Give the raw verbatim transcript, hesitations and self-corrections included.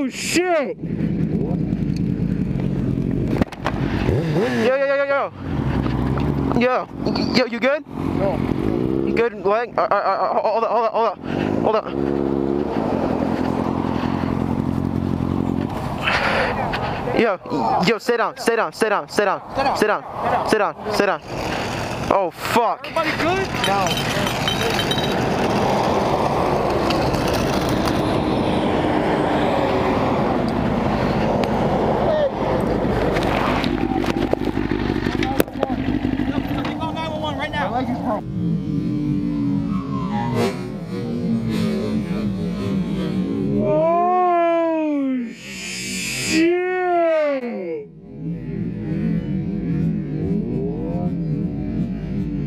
Oh shit! Yo, yo, yo, yo, yo. Yo, yo, you good? No. You good, leg? Uh, uh, uh, hold up, hold up, hold up, hold up. Yo, yo, sit down, sit down, sit down, sit down, sit down, sit down, sit down. Oh fuck. Everybody good? No.